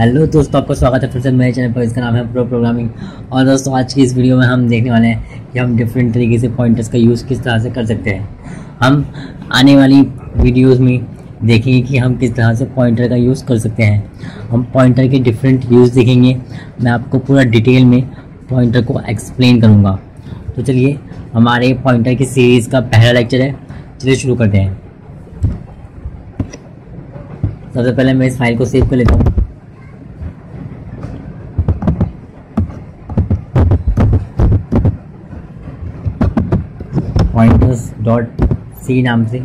Hello दोस्तों, आपका स्वागत है फिर से मेरे चैनल पर। इसका नाम है प्रो प्रोग्रामिंग। और दोस्तों, आज की इस वीडियो में हम देखने वाले हैं कि हम डिफरेंट तरीके से पॉइंटर्स का यूज़ किस तरह से कर सकते हैं। हम आने वाली वीडियोस में देखेंगे कि हम किस तरह से पॉइंटर का यूज़ कर सकते हैं। हम पॉइंटर के डिफरेंट यूज़ देखेंगे। मैं आपको पूरा डिटेल में पॉइंटर को एक्सप्लेन करूँगा। तो चलिए, हमारे पॉइंटर की सीरीज़ का पहला लेक्चर है। चलिए शुरू करते हैं। सबसे पहले मैं इस फाइल को सेव कर लेता हूँ। pointers.c नाम से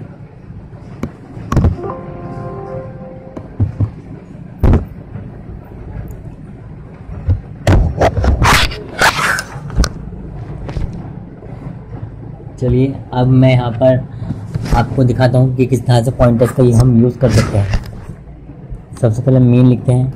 चलिए, अब मैं यहाँ पर आपको दिखाता हूँ कि किस तरह से पॉइंटर्स का हम यूज़ कर सकते हैं। सबसे पहले मेन लिखते हैं।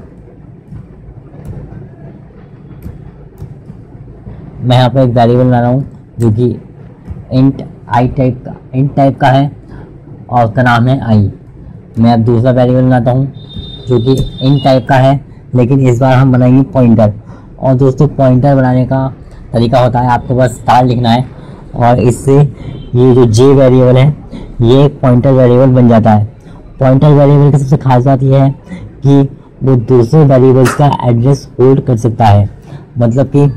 मैं यहाँ पर एक वेरिएबल बना रहा हूँ जो कि इंट टाइप का है और उसका नाम है आई। मैं अब दूसरा वेरिएबल बनाता हूँ जो कि इंट टाइप का है, लेकिन इस बार हम बनाएंगे पॉइंटर। और दोस्तों, पॉइंटर बनाने का तरीका होता है, आपको बस स्टार लिखना है और इससे ये जो जे वेरिएबल है ये एक पॉइंटर वेरिएबल बन जाता है। पॉइंटर वेरिएबल की सबसे खास बात यह है कि वो दूसरे वेरिएबल्स का एड्रेस होल्ड कर सकता है। मतलब कि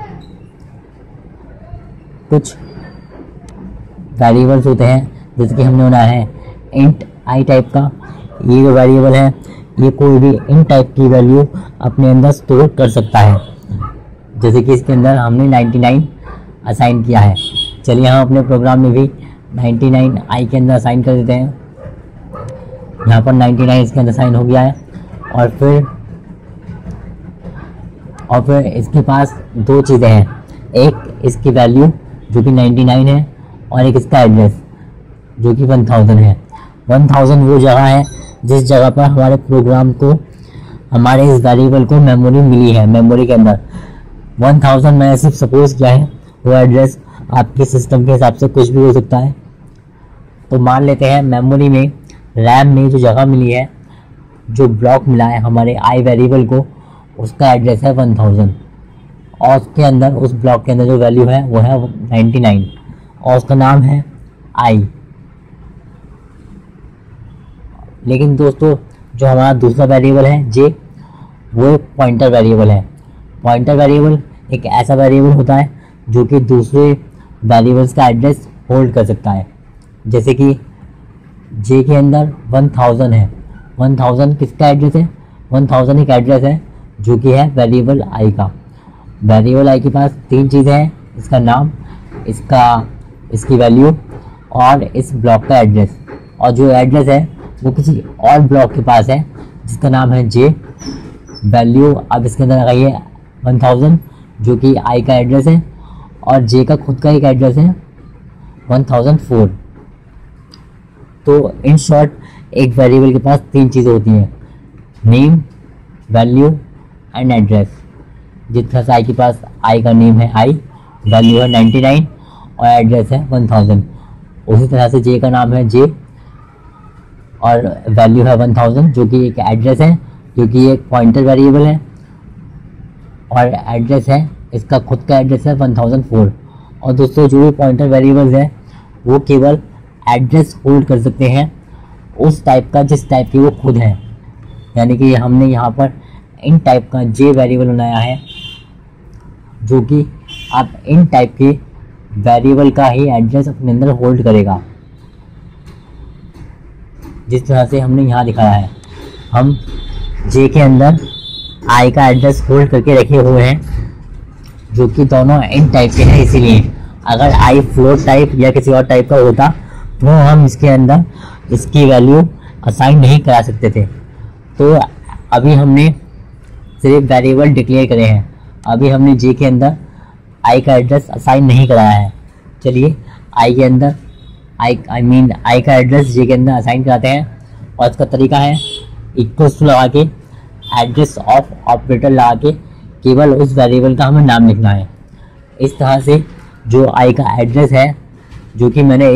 कुछ वेरिएबल्स होते हैं, जैसे कि हमने बनाया है इंट आई टाइप का। ये जो वेरिएबल है ये कोई भी इंट टाइप की वैल्यू अपने अंदर स्टोर कर सकता है। जैसे कि इसके अंदर हमने 99 असाइन किया है। चलिए, हम अपने प्रोग्राम में भी 99 आई के अंदर असाइन कर देते हैं। यहाँ पर 99 इसके अंदर असाइन हो गया है। और फिर इसके पास दो चीज़ें हैं, एक इसकी वैल्यू जो कि 99 है और एक इसका एड्रेस जो कि 1000 है। 1000 वो जगह है जिस जगह पर हमारे प्रोग्राम को, हमारे इस वेरिएबल को मेमोरी मिली है। मेमोरी के अंदर 1000 मैंने सिर्फ सपोज किया है। वो एड्रेस आपके सिस्टम के हिसाब से कुछ भी हो सकता है। तो मान लेते हैं मेमोरी में, रैम में जो जगह मिली है, जो ब्लॉक मिला है हमारे आई वेरिएबल को, उसका एड्रेस है 1000 और उसके अंदर, उस ब्लॉक के अंदर जो वैल्यू है वो है 99 और उसका नाम है आई। लेकिन दोस्तों, जो हमारा दूसरा वेरिएबल है जे, वो एक पॉइंटर वेरिएबल है। पॉइंटर वेरिएबल एक ऐसा वेरिएबल होता है जो कि दूसरे वेरिएबल्स का एड्रेस होल्ड कर सकता है। जैसे कि जे के अंदर 1000 है। 1000 किसका एड्रेस है? 1000 एक एड्रेस है जो कि है वेरिएबल आई का। वेरिएबल आई के पास तीन चीज़ें हैं, इसका नाम, इसकी वैल्यू और इस ब्लॉक का एड्रेस। और जो एड्रेस है वो किसी और ब्लॉक के पास है जिसका नाम है जे। वैल्यू अब इसके अंदर लगाइए 1000 जो कि आई का एड्रेस है और जे का खुद का एक एड्रेस है 1004। तो इन शॉर्ट, एक वेरिएबल के पास तीन चीज़ें होती हैं, नेम, वैल्यू एंड एड्रेस। जिस तरह से आई के पास आई का नेम है आई, वैल्यू है 99 और एड्रेस है 1000, उसी तरह से जे का नाम है जे और वैल्यू है 1000 जो कि एक एड्रेस है, जो कि एक पॉइंटर वेरिएबल है और एड्रेस है, इसका खुद का एड्रेस है 1004। और दोस्तों, जो भी पॉइंटर वेरिएबल्स है वो केवल एड्रेस होल्ड कर सकते हैं उस टाइप का जिस टाइप की वो खुद है। यानी कि हमने यहाँ पर इन टाइप का जे वेरिएबल बनाया है जो कि आप इन टाइप के वेरिएबल का ही एड्रेस अपने अंदर होल्ड करेगा। जिस तरह से हमने यहाँ दिखाया है, हम जे के अंदर आई का एड्रेस होल्ड करके रखे हुए हैं जो कि दोनों इन टाइप के हैं। इसीलिए अगर आई फ्लोट टाइप या किसी और टाइप का होता तो हम इसके अंदर इसकी वैल्यू असाइन नहीं करा सकते थे। तो अभी हमने सिर्फ वेरिएबल डिक्लेयर करे हैं, अभी हमने जे के अंदर आई का एड्रेस असाइन नहीं कराया है। चलिए, आई के अंदर आई का एड्रेस जे के अंदर असाइन कराते हैं। और इसका तरीका है इक्वल्स टू लगा के, एड्रेस ऑफ ऑपरेटर लगा के केवल उस वेरिएबल का हमें नाम लिखना है। इस तरह से जो आई का एड्रेस है, जो कि मैंने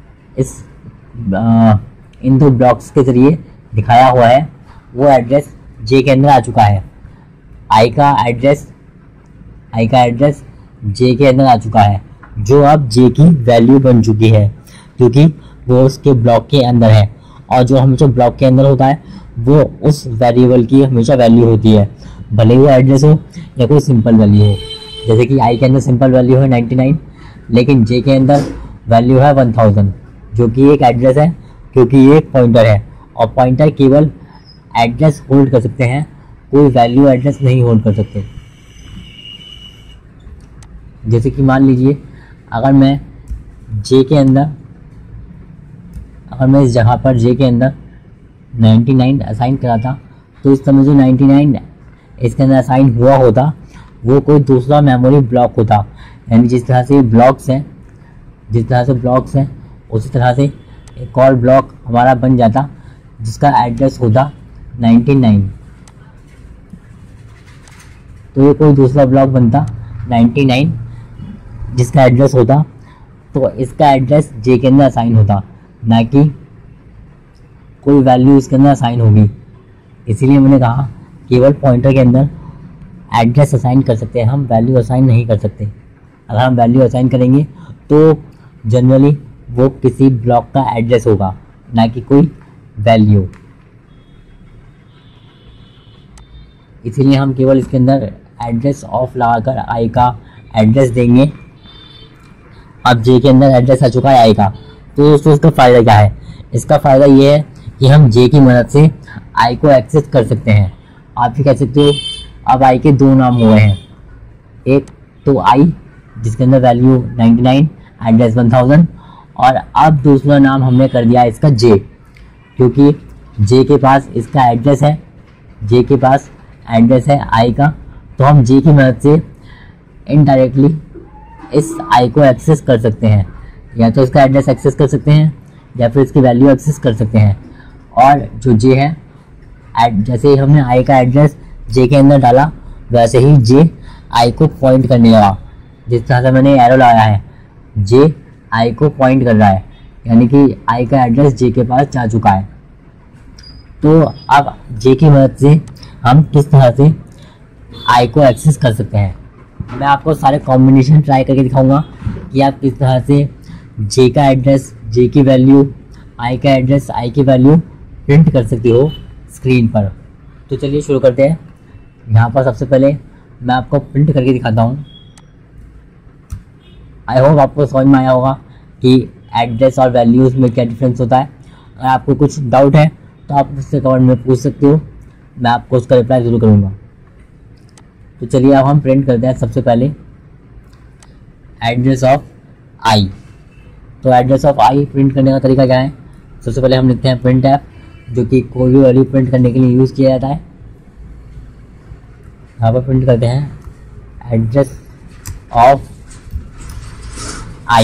इन दो ब्लॉक्स के जरिए दिखाया हुआ है, वो एड्रेस जे के अंदर आ चुका है, आई का एड्रेस जे के अंदर आ चुका है, जो अब जे की वैल्यू बन चुकी है क्योंकि वो उसके ब्लॉक के अंदर है। और जो हमेशा ब्लॉक के अंदर होता है वो उस वेरिएबल की हमेशा वैल्यू होती है, भले ही वो एड्रेस हो या कोई सिंपल वैल्यू हो। जैसे कि आई के अंदर सिंपल वैल्यू है 99, लेकिन जे के अंदर वैल्यू है 1000, जो कि एक एड्रेस है क्योंकि ये एक पॉइंटर है और पॉइंटर केवल एड्रेस होल्ड कर सकते हैं, कोई वैल्यू एड्रेस नहीं होल्ड कर सकते। जैसे कि मान लीजिए अगर मैं इस जगह पर जे के अंदर 99 असाइन कराता तो इस समय जो 99 इसके अंदर असाइन हुआ होता वो कोई दूसरा मेमोरी ब्लॉक होता। यानी जिस तरह से ब्लॉक्स हैं उसी तरह से एक और ब्लॉक हमारा बन जाता जिसका एड्रेस होता 99। तो ये कोई दूसरा ब्लॉक बनता 99 जिसका एड्रेस होता, तो इसका एड्रेस जे के अंदर असाइन होता, ना कि कोई वैल्यू इसके अंदर असाइन होगी। इसीलिए मैंने कहा केवल पॉइंटर के अंदर एड्रेस असाइन कर सकते हैं, हम वैल्यू असाइन नहीं कर सकते। अगर हम वैल्यू असाइन करेंगे तो जनरली वो किसी ब्लॉक का एड्रेस होगा, ना कि कोई वैल्यू। इसीलिए हम केवल इसके अंदर एड्रेस ऑफ लगाकर आई का एड्रेस देंगे। अब जे के अंदर एड्रेस आ चुका है आई का, तो दोस्तों इसका फ़ायदा क्या है? इसका फ़ायदा ये है कि हम जे की मदद से आई को एक्सेस कर सकते हैं। आप भी कह सकते हो अब आई के दो नाम हुए हैं, एक तो आई जिसके अंदर वैल्यू 99 एड्रेस 1000, और अब दूसरा नाम हमने कर दिया इसका जे, क्योंकि जे के पास इसका एड्रेस है, आई का, तो हम जे की मदद से इनडायरेक्टली इस आई को एक्सेस कर सकते हैं। या तो इसका एड्रेस एक्सेस कर सकते हैं या फिर इसकी वैल्यू एक्सेस कर सकते हैं। और जो जे है, जैसे ही हमने आई का एड्रेस जे के अंदर डाला वैसे ही जे आई को पॉइंट करने लगा। जिस तरह से मैंने एरो लगाया है, जे आई को पॉइंट कर रहा है, यानी कि आई का एड्रेस जे के पास जा चुका है। तो अब जे की मदद से हम किस तरह से आई को एक्सेस कर सकते हैं, मैं आपको सारे कॉम्बिनेशन ट्राई करके दिखाऊंगा कि आप किस तरह से जे का एड्रेस, जे की वैल्यू, आई का एड्रेस, आई की वैल्यू प्रिंट कर सकते हो स्क्रीन पर। तो चलिए शुरू करते हैं। यहाँ पर सबसे पहले मैं आपको प्रिंट करके दिखाता हूँ। आई होप आपको समझ में आया होगा कि एड्रेस और वैल्यूज़ में क्या डिफरेंस होता है। अगर आपको कुछ डाउट है तो आप मुझसे कमेंट में पूछ सकते हो, मैं आपको उसका रिप्लाई ज़रूर करूँगा। तो चलिए अब हम प्रिंट करते हैं सबसे पहले एड्रेस ऑफ आई। तो एड्रेस ऑफ आई प्रिंट करने का तरीका क्या है? सबसे पहले हम लिखते हैं प्रिंट एफ, जो कि कोई भी वैल्यू प्रिंट करने के लिए यूज़ किया जाता है। यहाँ पर प्रिंट करते हैं एड्रेस ऑफ आई,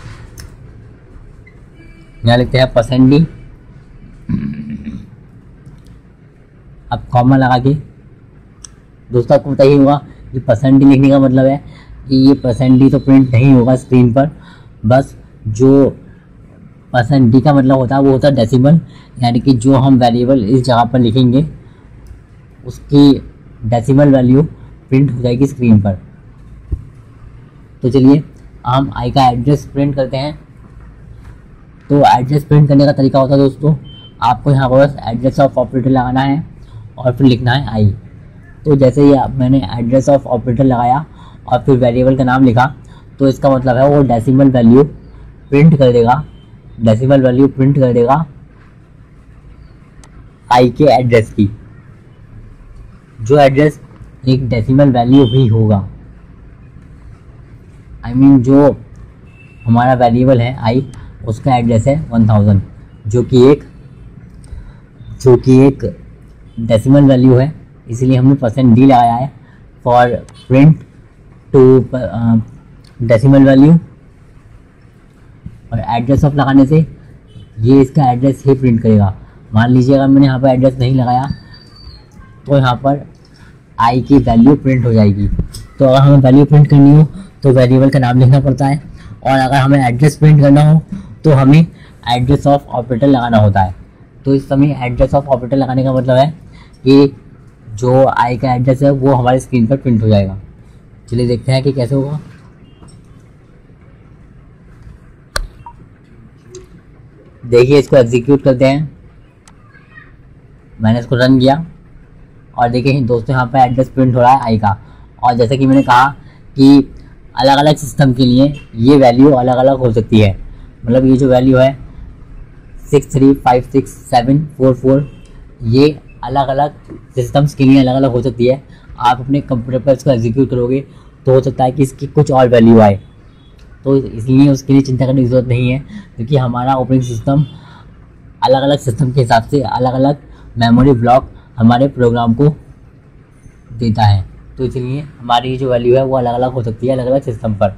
यहाँ लिखते हैं %d। अब कॉमा लगा के दोस्तों आपको पता ही होगा कि %d लिखने का मतलब है कि ये %d तो प्रिंट नहीं होगा स्क्रीन पर, बस जो %d का मतलब होता है वो होता है डेसिमल, यानी कि जो हम वेरिएबल इस जगह पर लिखेंगे उसकी डेसिमल वैल्यू प्रिंट हो जाएगी स्क्रीन पर। तो चलिए हम आई का एड्रेस प्रिंट करते हैं। तो एड्रेस प्रिंट करने का तरीका होता है दोस्तों, आपको यहाँ पर बस एड्रेस ऑफ ऑपरेटर लगाना है और फिर लिखना है आई। तो जैसे ही मैंने एड्रेस ऑफ ऑपरेटर लगाया और फिर वेरिएबल का नाम लिखा, तो इसका मतलब है वो डेसिमल वैल्यू प्रिंट कर देगा, आई के एड्रेस की, जो एड्रेस एक डेसिमल वैल्यू भी होगा। जो हमारा वेरिएबल है आई, उसका एड्रेस है 1000, जो कि एक डेसिमल वैल्यू है, इसीलिए हमने %d लगाया है for print to decimal value. और एड्रेस ऑफ लगाने से ये इसका एड्रेस ही प्रिंट करेगा। मान लीजिए अगर मैंने यहाँ पर एड्रेस नहीं लगाया तो यहाँ पर आई की वैल्यू प्रिंट हो जाएगी। तो अगर हमें वैल्यू प्रिंट करनी हो तो वेरिएबल का नाम लिखना पड़ता है, और अगर हमें एड्रेस प्रिंट करना हो तो हमें एड्रेस ऑफ ऑपरेटर लगाना होता है। तो इस समय एड्रेस ऑफ ऑपरेटर लगाने का मतलब है कि जो आई का एड्रेस है वो हमारे स्क्रीन पर प्रिंट हो जाएगा। चलिए देखते हैं कि कैसे होगा। देखिए इसको एग्जीक्यूट करते हैं। मैंने इसको रन किया और देखिए दोस्तों यहाँ पे एड्रेस प्रिंट हो रहा है आई का। और जैसे कि मैंने कहा कि अलग अलग सिस्टम के लिए ये वैल्यू अलग अलग हो सकती है। मतलब ये जो वैल्यू है 635674 ये अलग अलग सिस्टम्स के लिए अलग अलग हो सकती है। आप अपने कंप्यूटर पर इसको एग्जीक्यूट करोगे तो हो सकता है कि इसकी कुछ और वैल्यू आए, तो इसलिए उसके लिए चिंता करने की ज़रूरत नहीं है, क्योंकि हमारा ऑपरेटिंग सिस्टम अलग अलग सिस्टम के हिसाब से अलग अलग मेमोरी ब्लॉक हमारे प्रोग्राम को देता है। तो इसलिए हमारी जो वैल्यू है वो अलग अलग हो सकती है अलग अलग सिस्टम पर।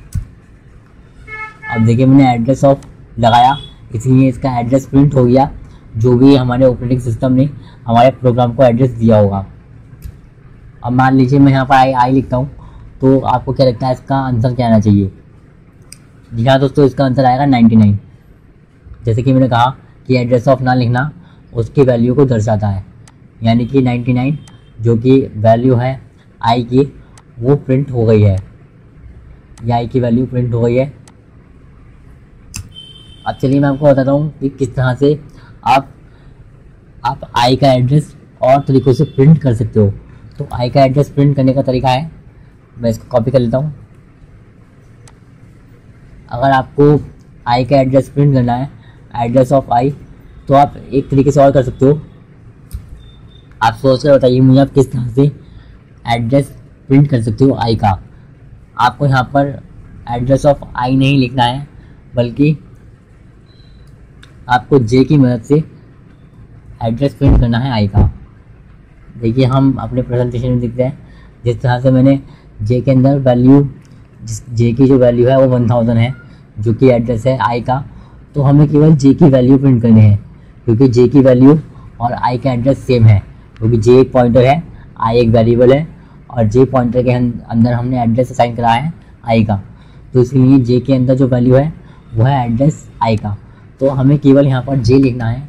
अब देखिए मैंने एड्रेस ऑफ लगाया, इसलिए इसका एड्रेस प्रिंट हो गया, जो भी हमारे ऑपरेटिंग सिस्टम ने हमारे प्रोग्राम को एड्रेस दिया होगा। अब मान लीजिए मैं यहाँ पर आई लिखता हूँ, तो आपको क्या लगता है इसका आंसर क्या आना चाहिए? जी हाँ दोस्तों, इसका आंसर आएगा 99। जैसे कि मैंने कहा कि एड्रेस ऑफ ना लिखना उसकी वैल्यू को दर्शाता है, यानी कि 99 जो कि वैल्यू है आई की वो प्रिंट हो गई है, या आई की वैल्यू प्रिंट हो गई है। अब चलिए मैं आपको बताता हूँ कि किस तरह से आप आई का एड्रेस और तरीक़ों से प्रिंट कर सकते हो। तो आई का एड्रेस प्रिंट करने का तरीका है, मैं इसको कॉपी कर लेता हूँ। अगर आपको आई का एड्रेस प्रिंट करना है, एड्रेस ऑफ आई, तो आप एक तरीके से और कर सकते हो। आप सोच कर बताइए मुझे आप किस तरह से एड्रेस प्रिंट कर सकते हो आई का। आपको यहाँ पर एड्रेस ऑफ आई नहीं लिखना है, बल्कि आपको जे की मदद से एड्रेस प्रिंट करना है आई का। देखिए हम अपने प्रेजेंटेशन में देखते हैं जिस तरह से मैंने जे के अंदर वैल्यू, जे की जो वैल्यू है वो 1000 है, जो कि एड्रेस है आई का। तो हमें केवल जे की वैल्यू प्रिंट करनी है, क्योंकि जे की वैल्यू और आई का एड्रेस सेम है, क्योंकि जे एक पॉइंटर है, आई एक वेरिएबल है, और जे पॉइंटर के अंदर हमने एड्रेस असाइन करा है आई का। तो इसलिए जे के अंदर जो वैल्यू है वो है एड्रेस आई का। तो हमें केवल यहाँ पर जे लिखना है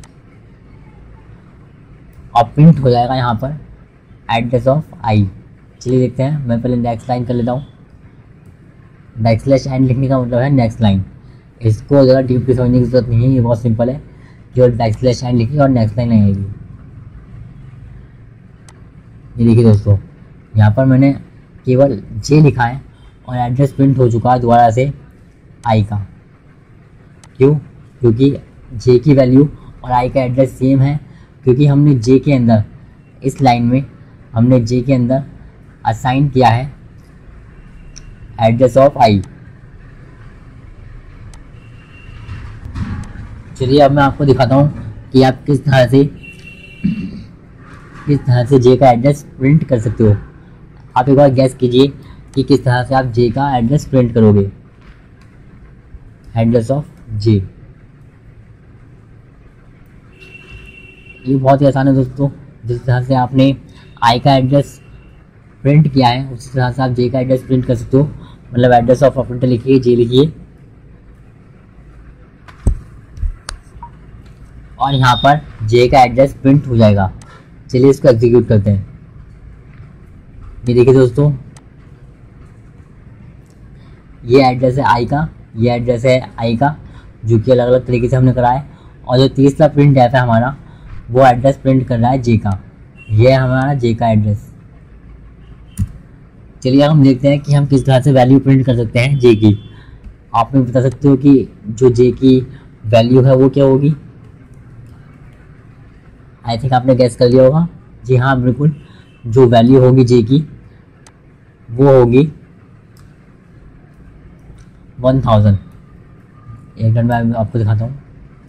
और प्रिंट हो जाएगा यहाँ पर एड्रेस ऑफ आई। चलिए देखते हैं, मैं पहले नेक्स्ट लाइन कर लेता हूँ। बैकस्लैश एंड लिखने का मतलब है नेक्स्ट लाइन। इसको ज़्यादा डीपली समझने की जरूरत नहीं है, ये बहुत सिंपल है। केवल बैकस्लैश एंड लिखिए और नेक्स्ट लाइन आएगी। ये देखिए दोस्तों, यहाँ पर मैंने केवल जे लिखा है और एड्रेस प्रिंट हो चुका है दोबारा से आई का। क्यों? क्योंकि जे की वैल्यू और आई का एड्रेस सेम है, क्योंकि हमने जे के अंदर, इस लाइन में हमने जे के अंदर असाइन किया है एड्रेस ऑफ आई। चलिए अब मैं आपको दिखाता हूँ कि आप किस तरह से जे का एड्रेस प्रिंट कर सकते हो। आप एक बार गैस कीजिए कि किस तरह से आप जे का एड्रेस प्रिंट करोगे। एड्रेस ऑफ जे, ये बहुत ही आसान है दोस्तों। जिस तरह से आपने आई का एड्रेस प्रिंट किया है उसी तरह से आप जे का एड्रेस प्रिंट कर सकते हो। मतलब एड्रेस ऑफ ऑपरेटर लिखिए, जे लिखिए, और यहाँ पर जे का एड्रेस प्रिंट हो जाएगा। चलिए इसको एग्जीक्यूट करते हैं। ये देखिए दोस्तों, ये एड्रेस है आई का, ये एड्रेस है आई का, जो कि अलग अलग तरीके से हमने करा है। और जो तीसरा प्रिंट ऐप है हमारा, वो एड्रेस प्रिंट कर रहा है जे का। ये है हमारा जे का एड्रेस। चलिए हम देखते हैं कि हम किस तरह से वैल्यू प्रिंट कर सकते हैं जे की। आप मुझे बता सकते हो कि जो जे की वैल्यू है वो क्या होगी? आई थिंक आपने गैस कर लिया होगा। जी हाँ बिल्कुल, जो वैल्यू होगी जे की वो होगी 1000। एक मिनट में आपको दिखाता हूँ।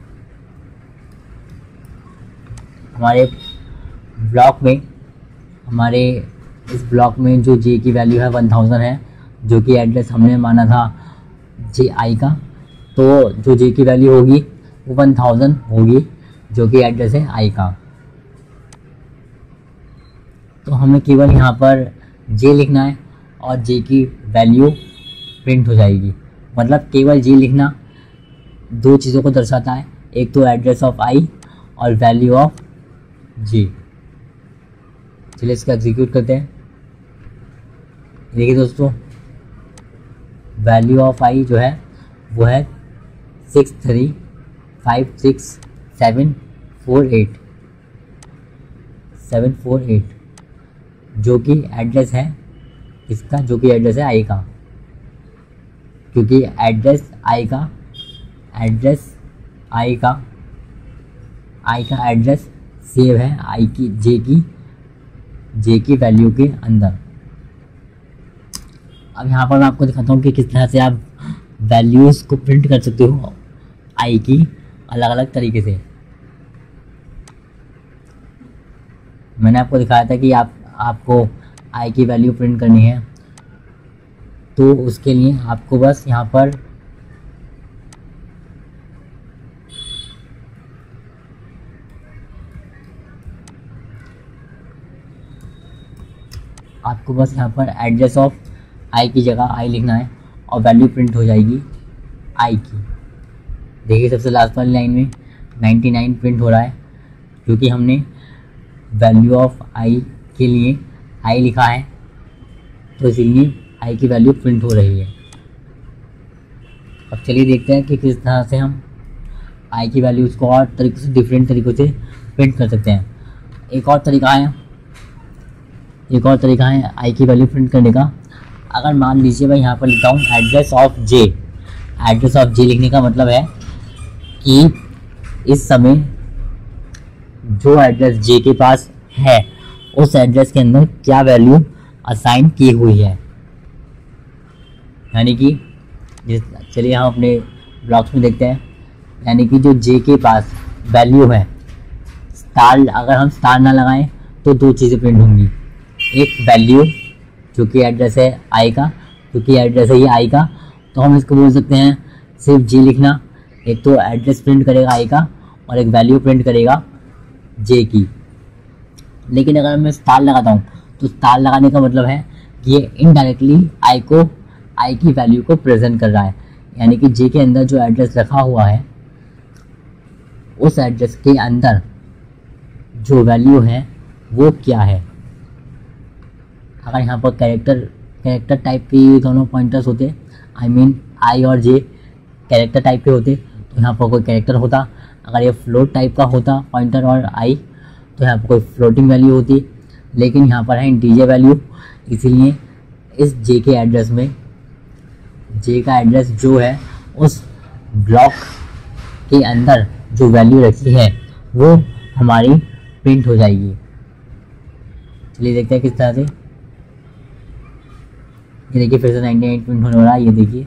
हमारे ब्लॉक में, हमारे इस ब्लॉक में जो जे की वैल्यू है 1000 है, जो कि एड्रेस हमने माना था जे आई का। तो जो जे की वैल्यू होगी वो 1000 होगी, जो कि एड्रेस है आई का। तो हमें केवल यहाँ पर जे लिखना है और जे की वैल्यू प्रिंट हो जाएगी। मतलब केवल जे लिखना दो चीज़ों को दर्शाता है, एक तो एड्रेस ऑफ आई और वैल्यू ऑफ जे। चलिए इसको एग्जीक्यूट करते हैं। देखिए दोस्तों, वैल्यू ऑफ आई जो है वो है 6356748 जो कि एड्रेस है इसका, जो कि एड्रेस है आई का, क्योंकि एड्रेस आई का एड्रेस सेव है आई की जे की वैल्यू के अंदर। अब यहाँ पर मैं आपको दिखाता हूँ कि किस तरह से आप वैल्यूज़ को प्रिंट कर सकते हो आई की अलग अलग तरीके से। मैंने आपको दिखाया था कि आपको आई की वैल्यू प्रिंट करनी है, तो उसके लिए आपको बस यहाँ पर एड्रेस ऑफ आई की जगह आई लिखना है और वैल्यू प्रिंट हो जाएगी आई की। देखिए सबसे लास्ट वाली लाइन में 99 प्रिंट हो रहा है, क्योंकि हमने वैल्यू ऑफ आई के लिए आई लिखा है, तो इसीलिए आई की वैल्यू प्रिंट हो रही है। अब चलिए देखते हैं कि किस तरह से हम आई की वैल्यूज़ को और तरीक़ों से, डिफरेंट तरीक़ों से प्रिंट कर सकते हैं। एक और तरीका है आई की वैल्यू प्रिंट करने का। अगर मान लीजिए मैं यहाँ पर लिखता हूँ एड्रेस ऑफ जे लिखने का मतलब है कि इस समय जो एड्रेस जे के पास है उस एड्रेस के अंदर क्या वैल्यू असाइन की हुई है। यानी कि चलिए हम अपने ब्लॉक्स में देखते हैं, यानी कि जो जे के पास वैल्यू है स्टार, अगर हम स्टार ना लगाएं तो दो चीज़ें प्रिंट होंगी। एक वैल्यू जो कि एड्रेस है आई का, क्योंकि एड्रेस है ये आई का, तो हम इसको बोल सकते हैं सिर्फ जे लिखना। एक तो एड्रेस प्रिंट करेगा आई का और एक वैल्यू प्रिंट करेगा जे की। लेकिन अगर मैं स्टार लगाता हूँ तो स्टार लगाने का मतलब है कि ये इनडायरेक्टली आई की वैल्यू को प्रेजेंट कर रहा है। यानी कि जे के अंदर जो एड्रेस रखा हुआ है उस एड्रेस के अंदर जो वैल्यू है वो क्या है। अगर यहाँ पर कैरेक्टर टाइप के दोनों पॉइंटर्स होते, आई और जे कैरेक्टर टाइप के होते, तो यहाँ पर कोई कैरेक्टर होता। अगर ये फ्लोट टाइप का होता पॉइंटर और आई, तो यहाँ पर कोई फ्लोटिंग वैल्यू होती। लेकिन यहाँ पर है इंटीजर वैल्यू, इसीलिए इस जे के एड्रेस में जे का एड्रेस जो है उस ब्लॉक के अंदर जो वैल्यू रखी है वो हमारी प्रिंट हो जाएगी। चलिए देखते हैं किस तरह से। ये देखिए फिर से 99 प्रिंट होने वाला है। ये देखिए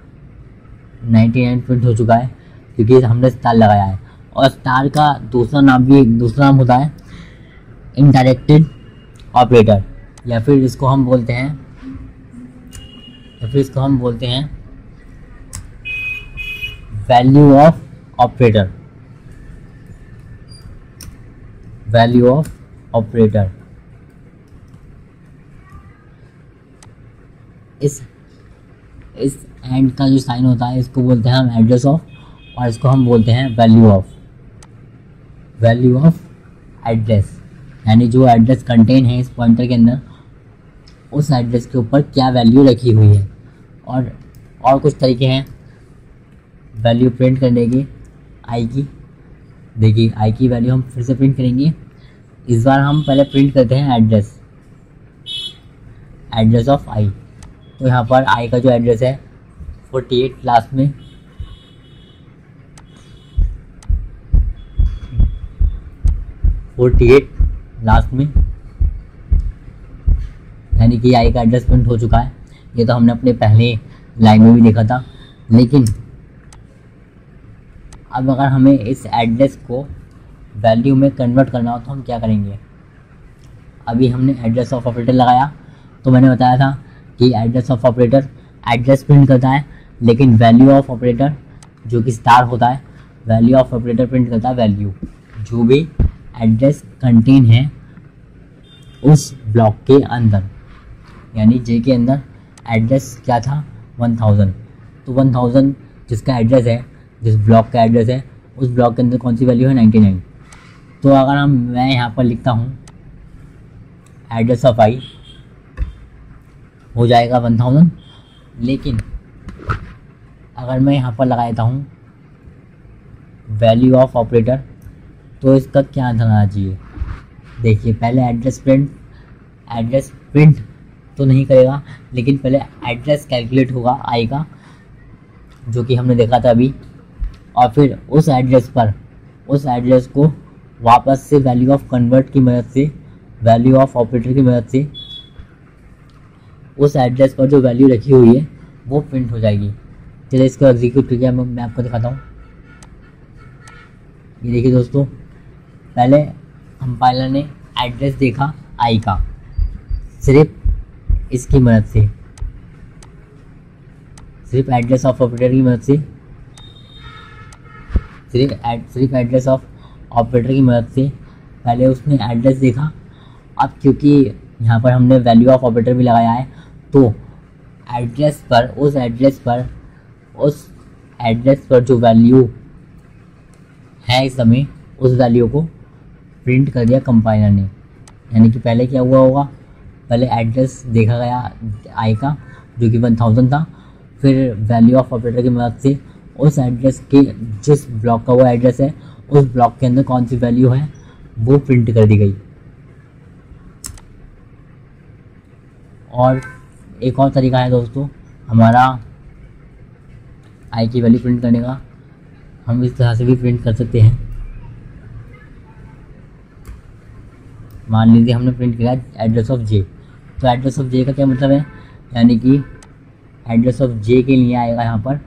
99 प्रिंट हो चुका है, क्योंकि हमने स्टार लगाया है। और स्टार का दूसरा नाम होता है इनडायरेक्टेड ऑपरेटर, या फिर इसको हम बोलते हैं वैल्यू ऑफ ऑपरेटर। इस एंड का जो साइन होता है इसको बोलते हैं हम एड्रेस ऑफ, और इसको हम बोलते हैं वैल्यू ऑफ एड्रेस। यानी जो एड्रेस कंटेन है इस पॉइंटर के अंदर उस एड्रेस के ऊपर क्या वैल्यू रखी हुई है। और कुछ तरीके हैं वैल्यू प्रिंट करने के आई की। देखिए आई की वैल्यू हम फिर से प्रिंट करेंगे। इस बार हम पहले प्रिंट करते हैं एड्रेस ऑफ आई। तो यहाँ पर आई का जो एड्रेस है 48 लास्ट में, यानी कि आई का एड्रेस प्रिंट हो चुका है। ये तो हमने अपने पहले लाइन में भी देखा था। लेकिन अब अगर हमें इस एड्रेस को वैल्यू में कन्वर्ट करना हो तो हम क्या करेंगे। अभी हमने एड्रेस ऑफ ऑपरेटर लगाया, तो मैंने बताया था कि address of operator address print करता है, लेकिन वैल्यू ऑफ ऑपरेटर जो कि स्टार होता है, वैल्यू ऑफ ऑपरेटर प्रिंट करता है वैल्यू जो भी एड्रेस कंटेन है उस ब्लॉक के अंदर। यानी जे के अंदर एड्रेस क्या था 1000, तो 1000 जिसका एड्रेस है, जिस ब्लॉक का एड्रेस है, उस ब्लॉक के अंदर कौन सी वैल्यू है 99। तो अगर मैं यहाँ पर लिखता हूँ एड्रेस ऑफ आई हो जाएगा 1000। लेकिन अगर मैं यहाँ पर लगा देता हूँ वैल्यू ऑफ ऑपरेटर, तो इसका क्या आंसर आना चाहिए? देखिए पहले एड्रेस प्रिंट तो नहीं करेगा, लेकिन पहले एड्रेस कैलकुलेट होगा आई का, जो कि हमने देखा था अभी, और फिर उस एड्रेस को वापस से वैल्यू ऑफ कन्वर्ट की मदद से, वैल्यू ऑफ ऑपरेटर की मदद से उस एड्रेस पर जो वैल्यू रखी हुई है वो प्रिंट हो जाएगी। चलिए इसको एग्जीक्यूट करके मैं आपको दिखाता हूँ। ये देखिए दोस्तों, पहले कंपाइलर ने एड्रेस देखा आई का सिर्फ इसकी मदद से, सिर्फ एड्रेस ऑफ ऑपरेटर की मदद से, सिर्फ एड्रेस ऑफ ऑपरेटर की मदद से पहले उसने एड्रेस देखा। अब क्योंकि यहाँ पर हमने वैल्यू ऑफ ऑपरेटर भी लगाया है, तो एड्रेस पर उस एड्रेस पर जो वैल्यू है इस समय, उस वैल्यू को प्रिंट कर दिया कंपाइलर ने। यानी कि पहले क्या हुआ होगा, पहले एड्रेस देखा गया आई का जो कि 1000 था, फिर वैल्यू ऑफ ऑपरेटर की मदद से उस एड्रेस के, जिस ब्लॉक का वो एड्रेस है, उस ब्लॉक के अंदर कौन सी वैल्यू है वो प्रिंट कर दी गई। और एक और तरीका है दोस्तों हमारा आई की वैल्यू प्रिंट करने का, हम इस तरह से भी प्रिंट कर सकते हैं। मान लीजिए हमने प्रिंट किया एड्रेस ऑफ जे, तो एड्रेस ऑफ जे का क्या मतलब है, यानी कि एड्रेस ऑफ जे के लिए आएगा यहाँ पर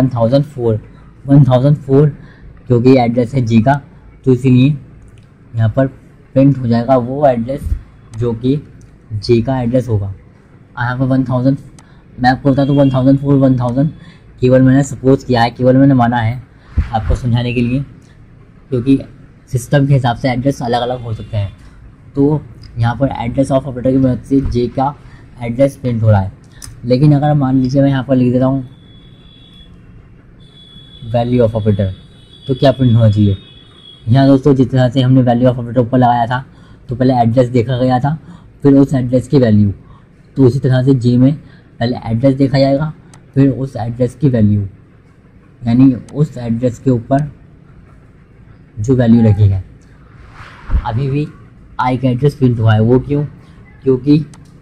1004 क्योंकि एड्रेस है जे का, तो इसीलिए यहाँ पर प्रिंट हो जाएगा वो एड्रेस जो कि जे का एड्रेस होगा। यहाँ पर 1000, मैं आपको बता दूँ 1004 केवल मैंने सपोज किया है, केवल मैंने माना है आपको समझाने के लिए, क्योंकि सिस्टम के हिसाब से एड्रेस अलग अलग हो सकते हैं। तो यहाँ पर एड्रेस ऑफ ऑपरेटर की मदद से जे का एड्रेस प्रिंट हो रहा है। लेकिन अगर मान लीजिए मैं यहाँ पर लिख देता हूँ वैल्यू ऑफ ऑपरेटर, तो क्या प्रिंट होना चाहिए? यहाँ दोस्तों जिस तरह से हमने वैल्यू ऑफ ऑपरेटर ऊपर लगाया था, तो पहले एड्रेस देखा गया था, फिर उस एड्रेस की वैल्यू, तो उसी तरह से जे में पहले एड्रेस देखा जाएगा, फिर उस एड्रेस की वैल्यू, यानी उस एड्रेस के ऊपर जो वैल्यू रखी है। अभी भी आई का एड्रेस प्रिंट हुआ है, वो क्यों? क्योंकि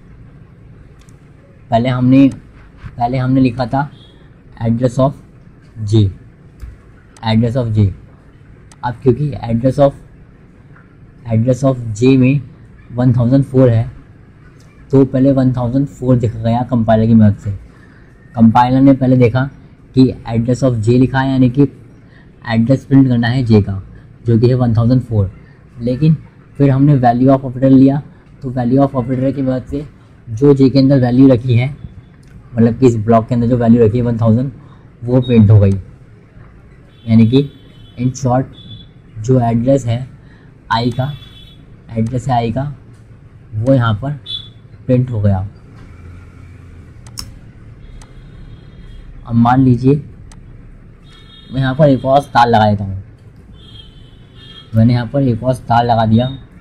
पहले हमने लिखा था एड्रेस ऑफ जे, अब क्योंकि एड्रेस ऑफ जे में 1004 है, तो पहले 1004 देखा गया कंपाइलर की मदद से। कंपाइलर ने पहले देखा कि एड्रेस ऑफ जे लिखा है, यानी कि एड्रेस प्रिंट करना है जे का, जो कि है 1004। लेकिन फिर हमने वैल्यू ऑफ ऑपरेटर लिया, तो वैल्यू ऑफ ऑपरेटर की मदद से जो जे के अंदर वैल्यू रखी है, मतलब कि इस ब्लॉक के अंदर जो वैल्यू रखी है 1000, वो प्रिंट हो गई। यानी कि इन शॉर्ट जो एड्रेस है आई का, वो यहाँ पर प्रिंट हो गया। अब मान लीजिए मैं यहाँ पर एक और स्टार लगा देता हूँ, मैंने यहाँ पर एक और स्टार लगा दिया।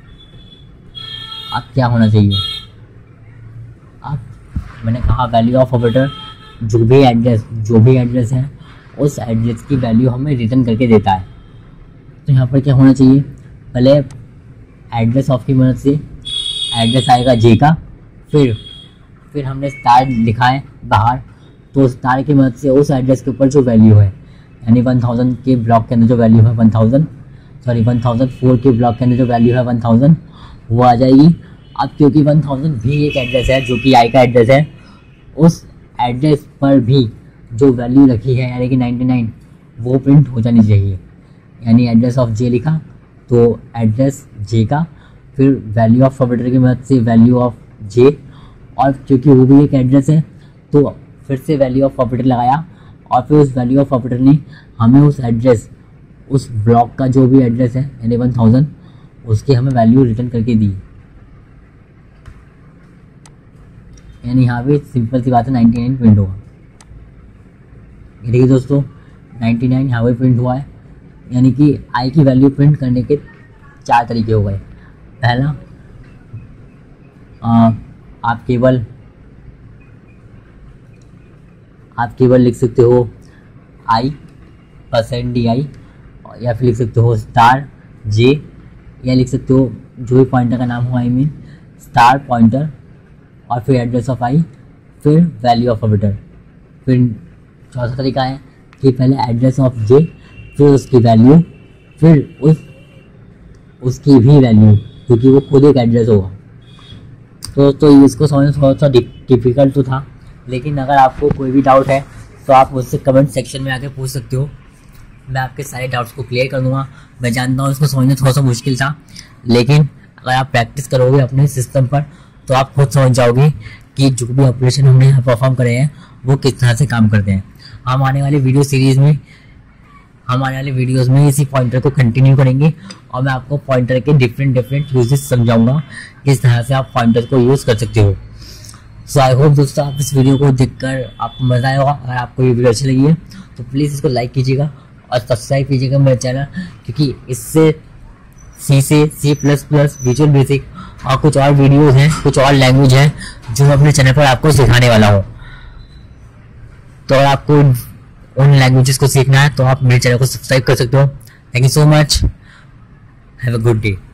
अब क्या होना चाहिए? अब मैंने कहा वैल्यू ऑफ ऑपरेटर जो भी एड्रेस है, उस एड्रेस की वैल्यू हमें रिटर्न करके देता है। तो यहाँ पर क्या होना चाहिए, पहले एड्रेस ऑफ की मदद से एड्रेस आएगा जे का, फिर हमने स्टार लिखा है बाहर, तो स्टार की मदद से उस एड्रेस के ऊपर जो वैल्यू है, यानी 1000 के ब्लॉक के अंदर जो वैल्यू है 1004 के ब्लॉक के अंदर जो वैल्यू है 1000, वो आ जाएगी। अब क्योंकि 1000 भी एक एड्रेस है जो कि आई का एड्रेस है, उस एड्रेस पर भी जो वैल्यू रखी है यानी कि 99, वो प्रिंट हो जानी चाहिए। यानी एड्रेस ऑफ जे लिखा तो एड्रेस जे का, फिर वैल्यू ऑफ ऑपरेटर की मदद से वैल्यू ऑफ जे, और क्योंकि वो भी एक एड्रेस है तो फिर से वैल्यू ऑफ ऑपरेटर लगाया, और फिर उस वैल्यू ऑफ ऑपरेटर ने हमें उस एड्रेस, उस ब्लॉक का जो भी एड्रेस है यानी 1000, उसकी हमें वैल्यू रिटर्न करके दी। यानी यहाँ पे सिंपल सी बात है 99 प्रिंट होगा। देखिए दोस्तों 99 यहाँ पे प्रिंट हुआ है। यानी कि आई की वैल्यू प्रिंट करने के 4 तरीके हो गए। पहला, आप केवल लिख सकते हो i%di, या फिर लिख सकते हो *j, या लिख सकते हो जो भी पॉइंटर का नाम हो, आई मीन स्टार पॉइंटर, और फिर एड्रेस ऑफ i, फिर वैल्यू ऑफ ऑर्बिटर। फिर चौथा तरीका है कि पहले एड्रेस ऑफ j, फिर उसकी वैल्यू, फिर उसकी भी वैल्यू, क्योंकि वो खुद एक एड्रेस होगा। तो इसको समझना थोड़ा सा डिफिकल्ट तो था, लेकिन अगर आपको कोई भी डाउट है तो आप मुझसे कमेंट सेक्शन में आके पूछ सकते हो। मैं आपके सारे डाउट्स को क्लियर कर दूंगा। मैं जानता हूँ इसको समझना थोड़ा सा मुश्किल था, लेकिन अगर आप प्रैक्टिस करोगे अपने सिस्टम पर तो आप खुद समझ जाओगे कि जो भी ऑपरेशन हमने यहाँ परफॉर्म करे हैं वो किस तरह से काम करते हैं। हम आने वाले वीडियोस में इसी पॉइंटर को कंटिन्यू करेंगे, और मैं आपको पॉइंटर के डिफरेंट यूजेस समझाऊंगा किस तरह से आप पॉइंटर को यूज़ कर सकते हो। सो आई होप दोस्तों आप इस वीडियो को देखकर आपको मज़ा आया होगा। अगर आपको ये वीडियो अच्छी लगी है तो प्लीज़ इसको लाइक कीजिएगा और सब्सक्राइब कीजिएगा मेरे चैनल, क्योंकि इससे C++, विजुअल बेसिक और कुछ और वीडियोस हैं, कुछ और लैंग्वेज हैं जो मैं अपने चैनल पर आपको सिखाने वाला हूँ। तो अगर आपको उन लैंग्वेजेस को सीखना है तो आप मेरे चैनल को सब्सक्राइब कर सकते हो। Thank you so much, have a good day.